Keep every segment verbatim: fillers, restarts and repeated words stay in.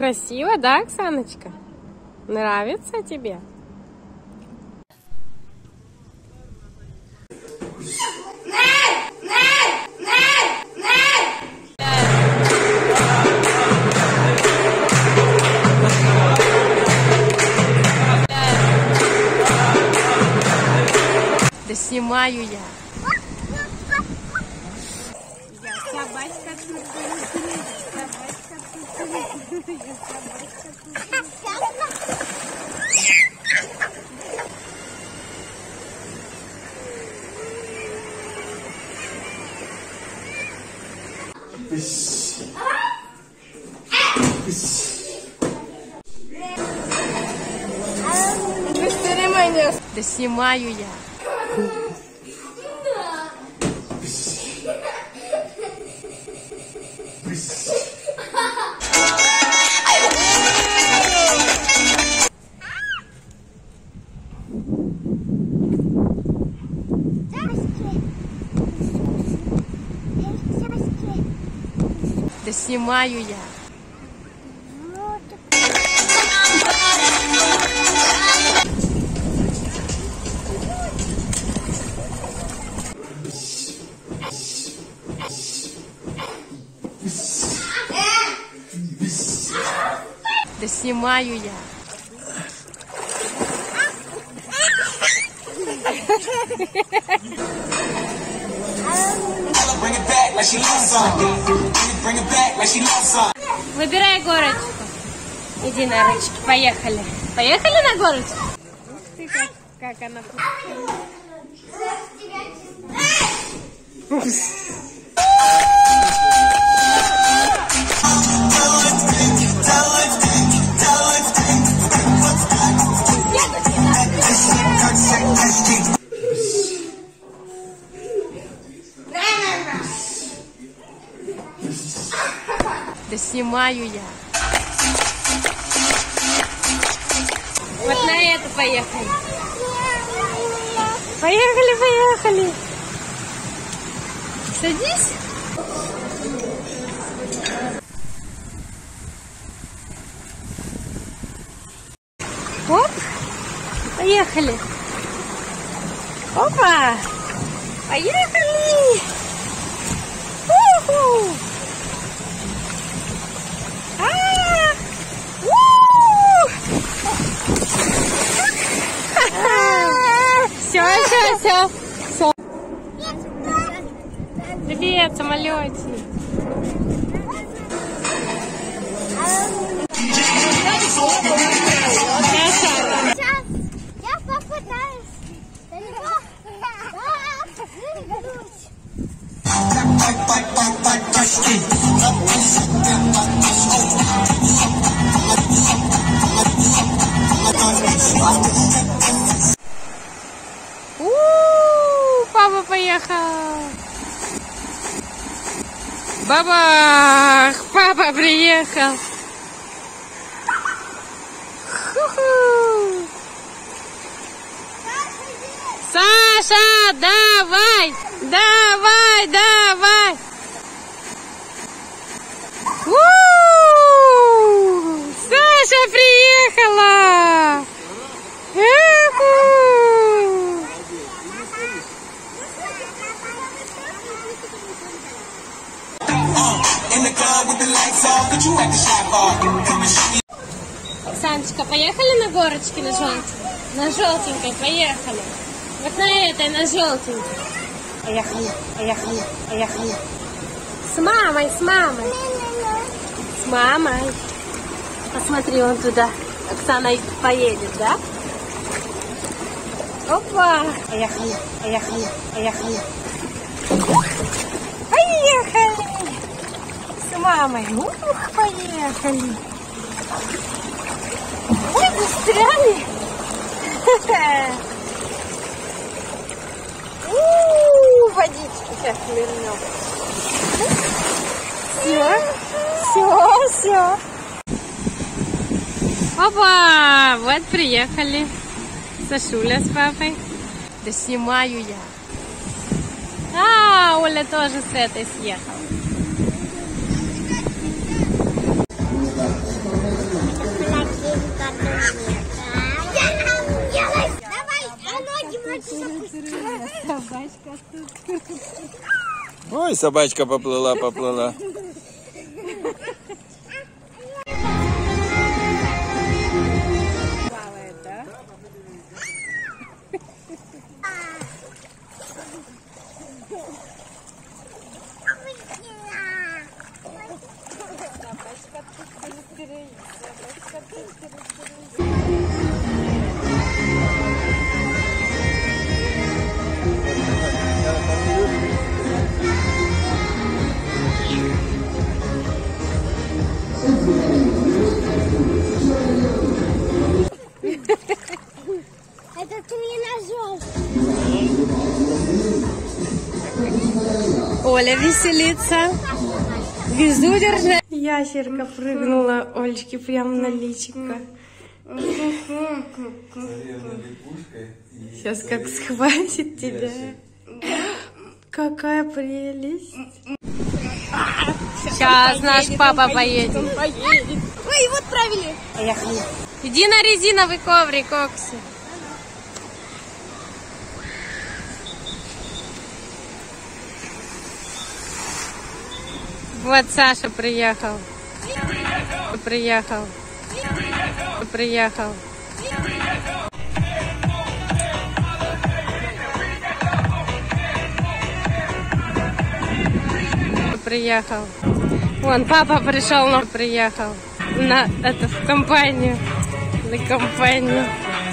Красиво, да, Оксаночка? Нравится тебе? Да снимаю я. Я собачка тут. Собачка тут. Я собачка тут. Да снимаю я. Да снимаю я. Да снимаю я. Выбирай горочку. Иди на ручки, поехали. Поехали на горочку? Ух ты, как, как она Да снимаю я. Вот на это поехали. Поехали, поехали. Садись. Оп. Поехали. Опа. Поехали. У-ху. Все, все, все, все. Привет, самолетик. Сейчас я попытаюсь. У-у-у, папа поехал. Бабах, папа приехал. Ху-ху. Саша, давай, давай, давай. У-у-у, Саша приехала. Оксаночка, поехали на горочке на желтенькой? На желтенькой поехали. Вот на этой, на желтенькой. Поехали, поехали, поехали. С мамой, с мамой. С мамой. Посмотри, он туда. Оксана поедет, да? Опа! Поехали, поехали, поехали. Поехали! С мамой. Ух, поехали. Ой, застряли. У-у-у, водички сейчас вернем. Все, все, все. Опа! Вот приехали. Сашуля с папой. Да снимаю я. А, Оля тоже с этой съехала. Собачка тут. Ой, собачка поплыла, поплыла. Плавает, да? Это тренажер. Оля веселится. Везу держи. Ящерка прыгнула Олечке прямо на личико. Сейчас как схватит тебя. Какая прелесть. Сейчас наш папа поедет. Ой, вот правили. Поехали. Иди на резиновый коврик, Окси. Вот Саша приехал. Приехал. Приехал. Приехал. Вон папа пришел, но приехал на это в компанию, на компанию.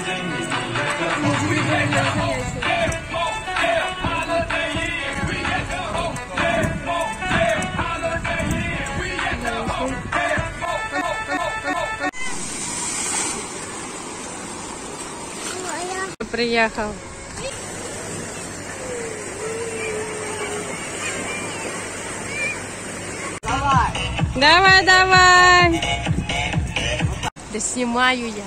Приехал. Давай, давай. Да снимаю я.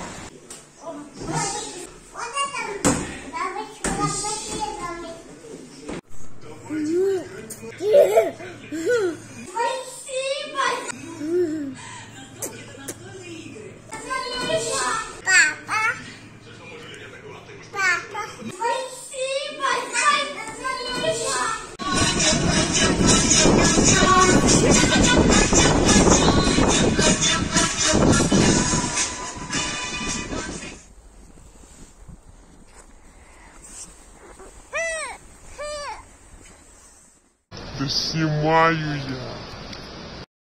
Да снимаю я.